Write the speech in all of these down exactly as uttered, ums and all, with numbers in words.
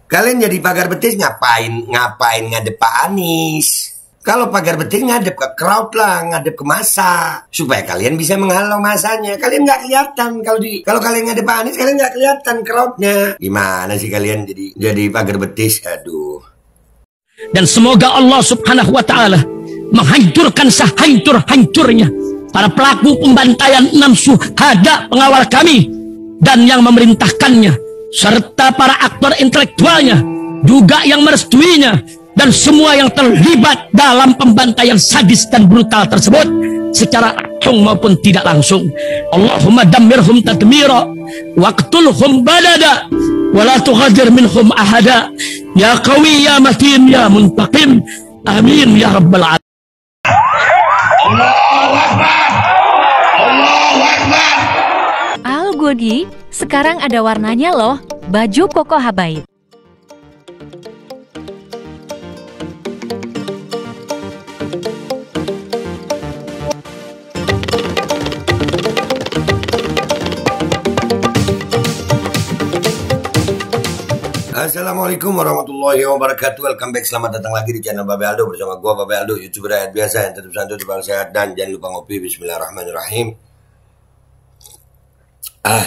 Kalian jadi pagar betis ngapain ngapain ngadep Pak Anies? Kalau pagar betis ngadep ke crowd lah, ngadep ke masa, supaya kalian bisa menghalau masanya. Kalian nggak kelihatan kalau di kalau kalian ngadep Pak Anies, kalian nggak kelihatan crowdnya. Gimana sih kalian jadi jadi pagar betis? Aduh. Dan semoga Allah Subhanahu wa Ta'ala menghancurkan sehancur-hancurnya para pelaku pembantaian enam syuhada pengawal kami dan yang memerintahkannya, serta para aktor intelektualnya juga yang merestuinya, dan semua yang terlibat dalam pembantaian sadis dan brutal tersebut secara langsung maupun tidak langsung. Allahumma dammirhum tadmira waqtulhum balada wala tughadir minhum ahada ya qawi ya matin ya muntaqim amin ya rabbal alamin. Allahu Akbar, Allahu Akbar. Al Godi, sekarang ada warnanya loh, baju koko habaib. Assalamualaikum warahmatullahi wabarakatuh. Welcome back, selamat datang lagi di channel Babe Aldo bersama gua Babe Aldo, YouTuber rakyat biasa yang tetap santuy, tetap sehat, dan jangan lupa ngopi. Bismillahirrahmanirrahim. Ah,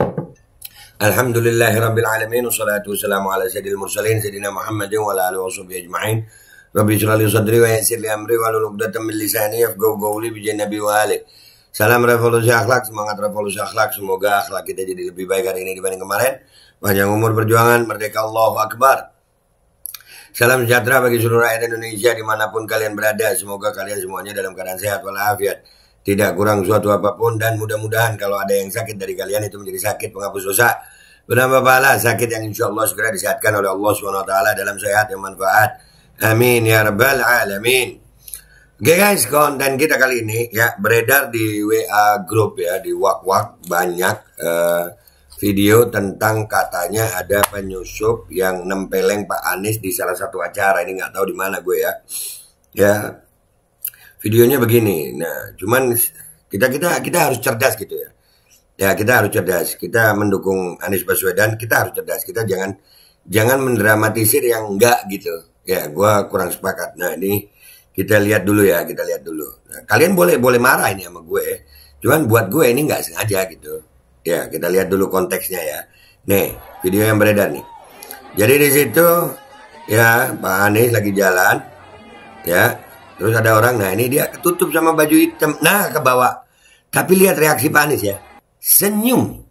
Alhamdulillahirabbil alamin, wassalatu wassalamu ala sayyidil mursalin sayyidina Muhammadin wa ala alihi washabihi ajma'in. Rabbi shrah li sadri wa yassir li amri wahlul 'uqdatam min lisani yafqahu qawli bi nabi wa ali. Salam revolusi akhlak, semangat revolusi akhlak. Semoga akhlak kita jadi lebih baik hari ini dibanding kemarin. Panjang umur perjuangan, merdeka, Allahu Akbar. Salam sejahtera bagi seluruh rakyat Indonesia dimanapun kalian berada. Semoga kalian semuanya dalam keadaan sehat walafiat, tidak kurang suatu apapun, dan mudah-mudahan kalau ada yang sakit dari kalian itu menjadi sakit penghapus dosa, bernambah pahala, sakit yang insya Allah segera disehatkan oleh Allah subhanahu wa taala dalam sehat yang manfaat. Amin ya rabbal alamin. Oke okay guys, konten kita kali ini ya beredar di W A grup ya, di wak-wak banyak uh, video tentang katanya ada penyusup yang nempeleng Pak Anies di salah satu acara. Ini nggak tahu di mana gue ya. Ya, videonya begini. Nah, cuman kita kita kita harus cerdas gitu ya. Ya, kita harus cerdas. Kita mendukung Anies Baswedan, kita harus cerdas. Kita jangan jangan mendramatisir yang enggak gitu. Ya, gue kurang sepakat. Nah, ini kita lihat dulu ya, kita lihat dulu. Nah, kalian boleh boleh marah ini sama gue. Cuman buat gue ini nggak sengaja gitu. Ya, kita lihat dulu konteksnya ya. Nih, video yang beredar nih. Jadi di situ ya Pak Anies lagi jalan, ya. Terus ada orang, nah ini dia ketutup sama baju hitam, nah ke bawah. Tapi lihat reaksi Pak Anies ya, senyum.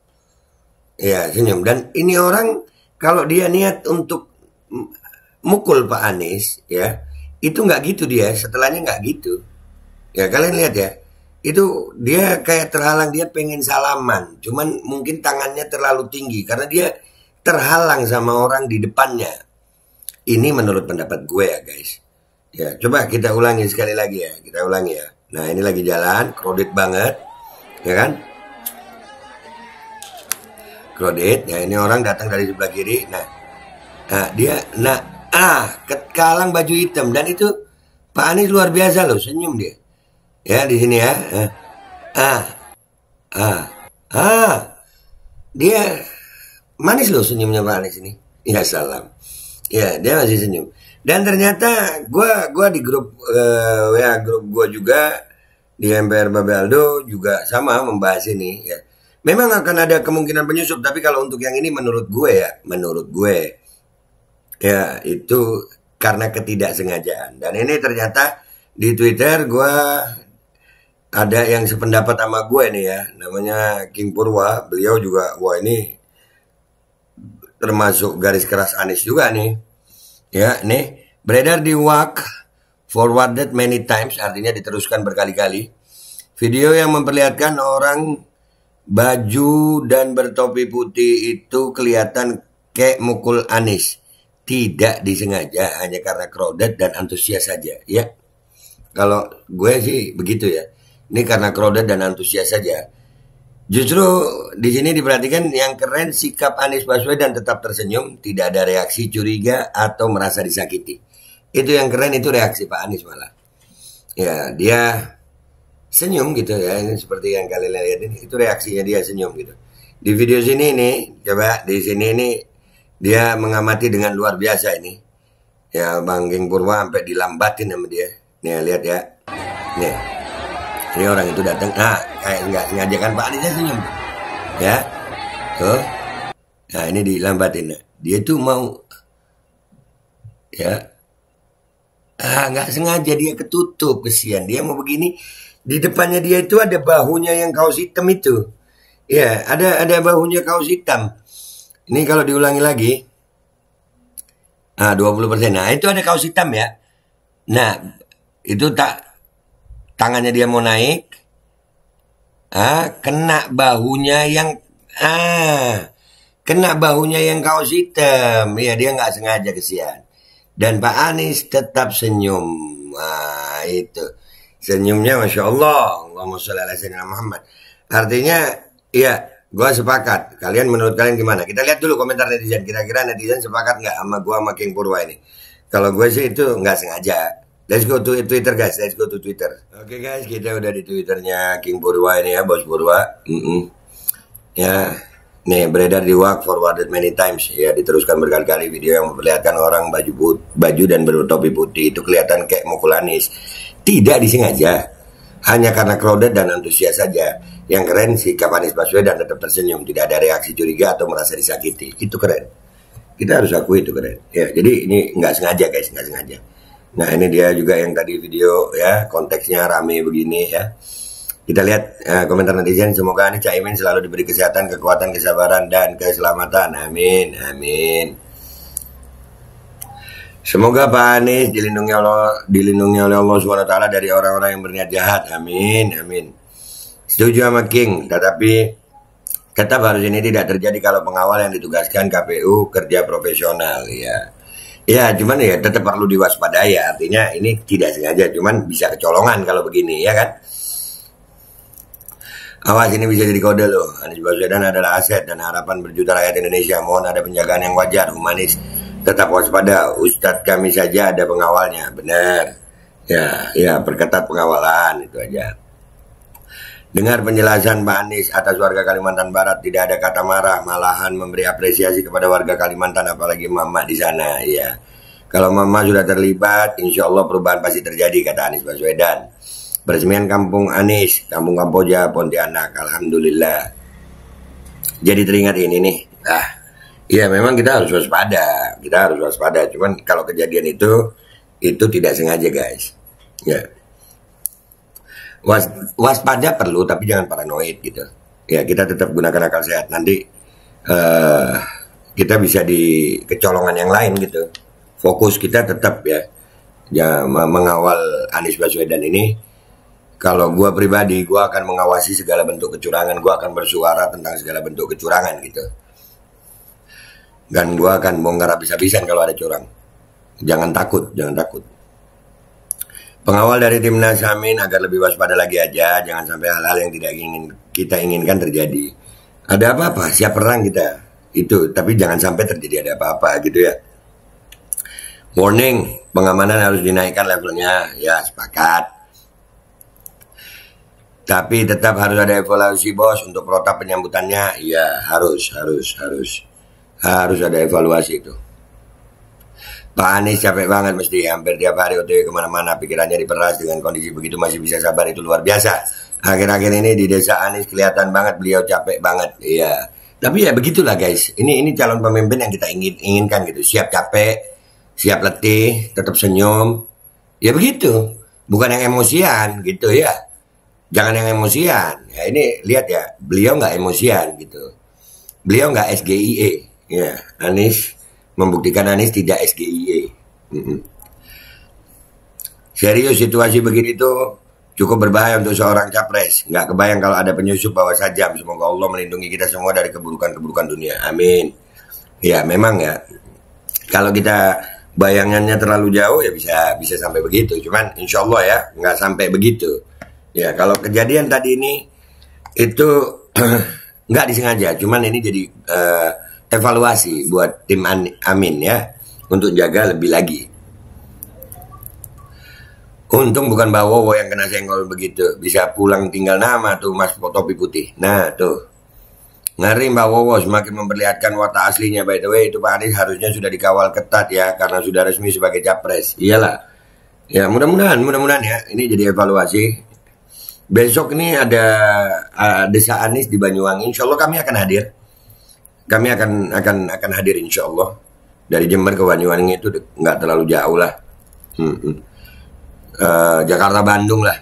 Ya, senyum. Dan ini orang kalau dia niat untuk mukul Pak Anies, ya, itu nggak gitu dia. Setelahnya nggak gitu. Ya, kalian lihat ya. Itu dia kayak terhalang, dia pengen salaman, cuman mungkin tangannya terlalu tinggi karena dia terhalang sama orang di depannya. Ini menurut pendapat gue ya guys. Ya, coba kita ulangi sekali lagi ya, kita ulangi ya. Nah, ini lagi jalan, crowded banget, ya kan? Crowded, ya ini orang datang dari sebelah kiri. Nah, nah dia, nah, ah, kekalang baju hitam, dan itu Pak Anies luar biasa loh, senyum dia. Ya di sini ya, ah, ah, ah, dia manis loh senyumnya Pak Anies ini. Ya salam, ya dia masih senyum. Dan ternyata gue gua di grup uh, ya grup gue juga di M P R Babe Aldo juga sama membahas ini. Ya, memang akan ada kemungkinan penyusup, tapi kalau untuk yang ini menurut gue ya, menurut gue ya itu karena ketidaksengajaan. Dan ini ternyata di Twitter gue ada yang sependapat sama gue nih ya, namanya King Purwa. Beliau juga, wah ini termasuk garis keras Anies juga nih. Ya, nih beredar di W A K, forwarded many times, artinya diteruskan berkali-kali. Video yang memperlihatkan orang baju dan bertopi putih itu kelihatan kayak mukul Anies. Tidak disengaja, hanya karena crowded dan antusias saja. Ya, kalau gue sih begitu ya. Ini karena crowded dan antusias saja. Justru di sini diperhatikan yang keren sikap Anies Baswedan tetap tersenyum, tidak ada reaksi curiga atau merasa disakiti. Itu yang keren, itu reaksi Pak Anies malah. Ya, dia senyum gitu ya, ini seperti yang kalian lihat ini, itu reaksinya dia senyum gitu. Di video sini nih, coba di sini nih Dia mengamati dengan luar biasa ini. Ya, Bang King Purwa sampai dilambatin sama dia. Nih, lihat ya. Nih. Ini orang itu datang. Nah, kayak nggak sengaja kan Pak Anies senyum. Ya. Tuh. Nah, ini dilambatin. Dia tuh mau ya. Ah, nggak sengaja dia ketutup, kesian. Dia mau begini. Di depannya dia itu ada bahunya yang kaos hitam itu. Ya, ada ada bahunya kaos hitam. Ini kalau diulangi lagi. Ah, dua puluh persen. Nah, itu ada kaos hitam ya. Nah, itu tak tangannya dia mau naik. Ah, kena bahunya yang ah, kena bahunya yang kaos hitam. Ya, dia nggak sengaja, kesian. Dan Pak Anies tetap senyum. Nah, itu. Senyumnya Masya Allah. Allahumma sholli ala sayyidina Muhammad. Artinya, ya, gue sepakat. Kalian menurut kalian gimana? Kita lihat dulu komentar netizen. Kira-kira netizen sepakat nggak sama gue sama King Purwa ini? Kalau gue sih itu nggak sengaja. Let's go to Twitter guys. Let's go to Twitter. Oke okay, guys, kita udah di Twitternya King Purwa ini ya, Bos Purwa. Mm -mm. Ya, nih beredar di Wak, forwarded many times. Ya, diteruskan berkali-kali video yang memperlihatkan orang baju put, baju dan bertopi putih itu kelihatan kayak mukul Anies. Tidak disengaja, hanya karena crowded dan antusias saja. Yang keren sikap Anies Baswedan tetap tersenyum, tidak ada reaksi curiga atau merasa disakiti. Itu keren. Kita harus akui itu keren. Ya, jadi ini nggak sengaja guys, nggak sengaja. Nah, ini dia juga yang tadi video ya, konteksnya rame begini ya. Kita lihat uh, komentar netizen. Semoga Anies Caimin selalu diberi kesehatan, kekuatan, kesabaran dan keselamatan. Amin, amin. Semoga Pak Anies dilindungi Allah, dilindungi oleh Allah subhanahu wa taala dari orang-orang yang berniat jahat. Amin, amin. Setuju sama King, tetapi tetap harus ini tidak terjadi kalau pengawal yang ditugaskan K P U kerja profesional ya. Ya, cuman ya tetap perlu diwaspadai ya. Artinya ini tidak sengaja, cuman bisa kecolongan kalau begini ya kan. Awas, ini bisa jadi kode loh. Anies Baswedan adalah aset dan harapan berjuta rakyat Indonesia. Mohon ada penjagaan yang wajar, humanis. Tetap waspada, Ustadz kami saja ada pengawalnya, benar. Ya, ya perketat pengawalan itu aja. Dengar penjelasan Pak Anies atas warga Kalimantan Barat, tidak ada kata marah, malahan memberi apresiasi kepada warga Kalimantan, apalagi mama di sana. Ya, kalau mama sudah terlibat, insya Allah perubahan pasti terjadi, kata Anies Baswedan. Peresmian Kampung Anies, Kampung Kamboja, Pontianak, alhamdulillah. Jadi teringat ini nih. Ah, iya memang kita harus waspada, kita harus waspada. Cuman kalau kejadian itu, itu tidak sengaja guys. Ya. Was, waspada perlu, tapi jangan paranoid gitu. Ya, kita tetap gunakan akal sehat. Nanti uh, kita bisa di kecolongan yang lain gitu. Fokus kita tetap ya, ya mengawal Anies Baswedan ini. Kalau gue pribadi, gue akan mengawasi segala bentuk kecurangan. Gue akan bersuara tentang segala bentuk kecurangan gitu. Dan gue akan bongkar habis-habisan kalau ada curang. Jangan takut, jangan takut. Pengawal dari Timnas Amin agar lebih waspada lagi aja. Jangan sampai hal-hal yang tidak ingin kita inginkan terjadi. Ada apa-apa, siap perang kita. Itu, tapi jangan sampai terjadi ada apa-apa gitu ya. Warning, pengamanan harus dinaikkan levelnya. Ya, sepakat. Tapi tetap harus ada evaluasi bos untuk protap penyambutannya. Iya, harus, harus, harus. Harus ada evaluasi itu. Pak Anies capek banget mesti. Hampir tiap hari O T W kemana-mana. Pikirannya diperas dengan kondisi begitu masih bisa sabar. Itu luar biasa. Akhir-akhir ini di desa Anies kelihatan banget beliau capek banget. Iya. Tapi ya begitulah guys. Ini ini calon pemimpin yang kita ingin, inginkan gitu. Siap capek, siap letih, tetap senyum. Ya begitu. Bukan yang emosian gitu ya. Jangan yang emosian. Ya ini lihat ya, beliau nggak emosian gitu. Beliau nggak S G I E. Ya, Anies membuktikan Anies tidak S G I E. Mm-hmm. Serius situasi begini tuh cukup berbahaya untuk seorang capres. Nggak kebayang kalau ada penyusup bawa sajam. Semoga Allah melindungi kita semua dari keburukan-keburukan dunia. Amin. Ya memang ya. Kalau kita bayangannya terlalu jauh ya bisa bisa sampai begitu. Cuman insya Allah ya nggak sampai begitu. Ya, kalau kejadian tadi ini itu nggak disengaja, cuman ini jadi uh, evaluasi buat tim Amin ya, untuk jaga lebih lagi. Untung bukan Mbak Wowo yang kena senggol begitu, bisa pulang tinggal nama tuh Mas topi putih. Nah tuh, Ngeri Mbak Wowo, semakin memperlihatkan watak aslinya. By the way, itu Pak Anies harusnya sudah dikawal ketat ya, karena sudah resmi sebagai capres. Iyalah. Ya mudah-mudahan, mudah-mudahan ya. Ini jadi evaluasi. Besok ini ada uh, Desa Anies di Banyuwangi. Insya Allah kami akan hadir. Kami akan akan akan hadir insya Allah. Dari Jember ke Banyuwangi itu nggak terlalu jauh lah. Hmm, hmm. Uh, Jakarta Bandung lah.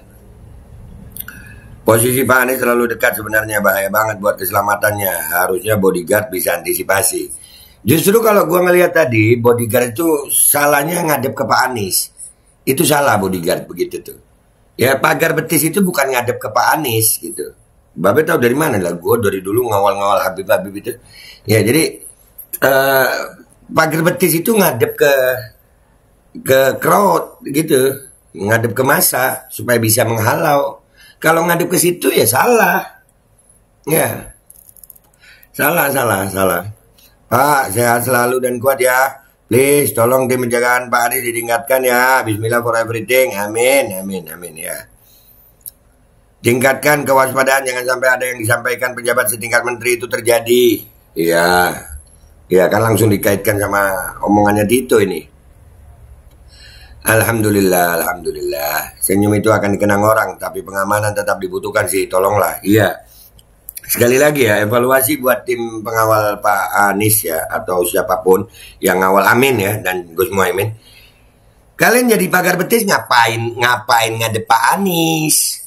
Posisi Pak Anies terlalu dekat sebenarnya, bahaya banget buat keselamatannya. Harusnya bodyguard bisa antisipasi. Justru kalau gua ngelihat tadi, bodyguard itu salahnya ngadep ke Pak Anies. Itu salah bodyguard begitu tuh. Ya pagar betis itu bukan ngadep ke Pak Anies gitu. Babe tahu dari mana lah, gua dari dulu ngawal-ngawal Habib-Habib itu. Ya jadi uh, pagar betis itu ngadep ke ke crowd gitu, ngadep ke massa supaya bisa menghalau. Kalau ngadep ke situ ya salah. Ya. Salah, salah, salah. Pak, sehat selalu dan kuat ya. Please, tolong tim penjagaan Pak Anies ditingkatkan ya. Bismillah for everything. Amin, amin, amin ya. Tingkatkan kewaspadaan, jangan sampai ada yang disampaikan pejabat setingkat menteri itu terjadi. Iya. Ya, kan langsung dikaitkan sama omongannya Tito ini. Alhamdulillah, alhamdulillah. Senyum itu akan dikenang orang, tapi pengamanan tetap dibutuhkan sih, tolonglah. Iya. Sekali lagi ya, evaluasi buat tim pengawal Pak Anies ya, atau siapapun yang ngawal Amin ya, dan Gus Muhaimin. Kalian jadi pagar betis ngapain, ngapain ngadep Pak Anies?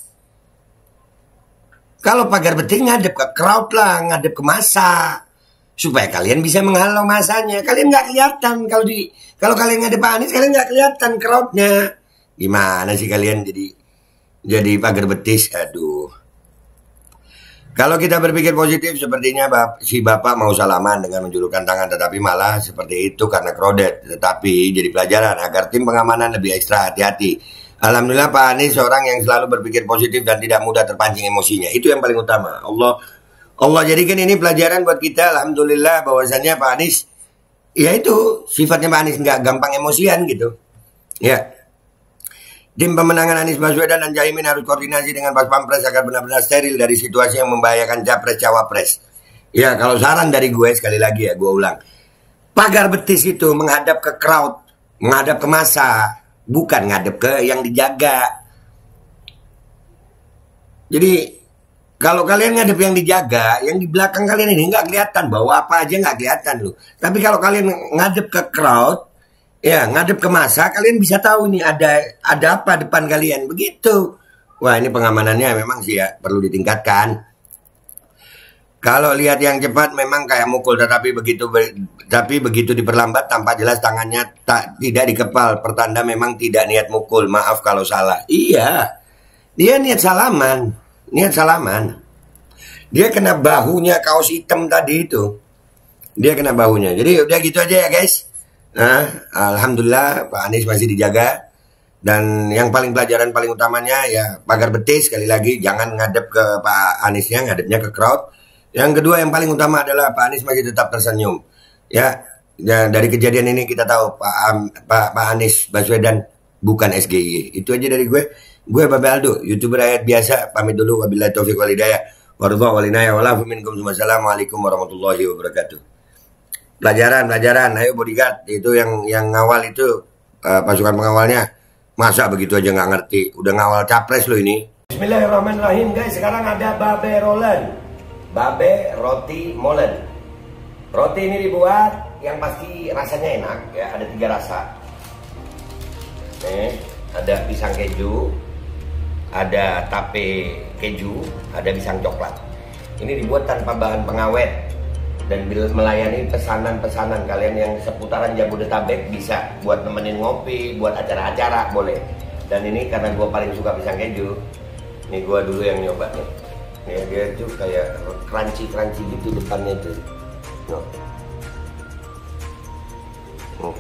Kalau pagar betis ngadep ke crowd lah, ngadep ke massa. Supaya kalian bisa menghalau masanya. Kalian nggak kelihatan kalau di kalau kalian ngadep Pak Anies, kalian nggak kelihatan crowdnya. Gimana sih kalian jadi jadi pagar betis? Aduh. Kalau kita berpikir positif, sepertinya bap, si bapak mau salaman dengan menjulurkan tangan, tetapi malah seperti itu karena crowded. Tetapi jadi pelajaran agar tim pengamanan lebih ekstra hati-hati. Alhamdulillah Pak Anies seorang yang selalu berpikir positif dan tidak mudah terpancing emosinya. Itu yang paling utama. Allah Allah jadikan ini pelajaran buat kita. Alhamdulillah bahwasannya Pak Anies, ya itu sifatnya Pak Anies nggak gampang emosian gitu. Ya, tim pemenangan Anies Baswedan dan Caimin harus koordinasi dengan Pas Pampres agar benar-benar steril dari situasi yang membahayakan capres cawapres. Ya, kalau saran dari gue sekali lagi ya, gue ulang, pagar betis itu menghadap ke crowd, menghadap ke massa, bukan ngadep ke yang dijaga. Jadi kalau kalian ngadep yang dijaga, yang di belakang kalian ini nggak kelihatan, bawa apa aja nggak kelihatan loh. Tapi kalau kalian ngadep ke crowd, ya ngadep ke massa, kalian bisa tahu nih ada ada apa depan kalian, begitu. Wah ini pengamanannya memang sih ya perlu ditingkatkan. Kalau lihat yang cepat memang kayak mukul, tetapi begitu tapi begitu diperlambat tampak jelas tangannya tak tidak dikepal, pertanda memang tidak niat mukul. Maaf kalau salah. Iya, dia niat salaman. Niat salaman. Dia kena bahunya kaos hitam tadi itu. Dia kena bahunya. Jadi udah gitu aja ya guys. Nah, alhamdulillah Pak Anies masih dijaga. Dan yang paling pelajaran paling utamanya ya pagar betis, sekali lagi jangan ngadep ke Pak Aniesnya, ngadepnya ke crowd. Yang kedua yang paling utama adalah Pak Anies masih tetap tersenyum. Ya, ya dari kejadian ini kita tahu Pak Pak, Pak Anies Baswedan bukan S G Y. Itu aja dari gue. Gue Babe Aldo, YouTuber rakyat biasa, pamit dulu. Wabillahi taufiq wal hidayah. Warahmatullahi wabarakatuh. Wassalamualaikum warahmatullahi wabarakatuh. Pelajaran, pelajaran. Ayo bodyguard, itu yang yang ngawal itu uh, pasukan pengawalnya. Masa begitu aja nggak ngerti? Udah ngawal capres lo ini. Bismillahirrahmanirrahim guys. Sekarang ada Babe Rolen, Babe Roti Molen. Roti ini dibuat yang pasti rasanya enak ya. Ada tiga rasa. Nih, ada pisang keju, ada tape keju, ada pisang coklat. Ini dibuat tanpa bahan pengawet dan melayani pesanan-pesanan kalian yang seputaran Jabodetabek, bisa buat nemenin ngopi, buat acara-acara boleh. Dan ini karena gue paling suka pisang keju, ini gue dulu yang nyoba nih. Ya, dia tuh kayak crunchy-crunchy gitu depannya tuh. No. Oh.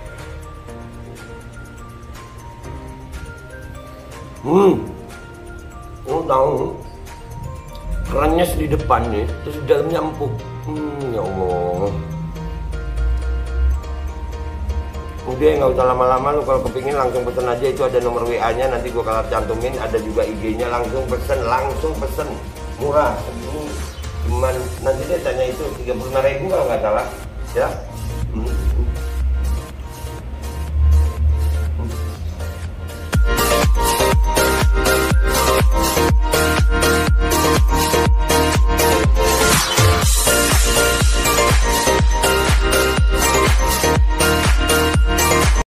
Hmm, oh tahu, kerannya di depan nih, terus di dalamnya empuk. Hmm, ya Allah. Udah nggak usah lama-lama, lu kalau kepingin langsung pesen aja, itu ada nomor W A-nya, nanti gua kalau cantumin, ada juga I G-nya, langsung pesen, langsung pesen, murah, segini cuman nanti dia tanya itu tiga puluh lima ribu kalau nggak salah ya.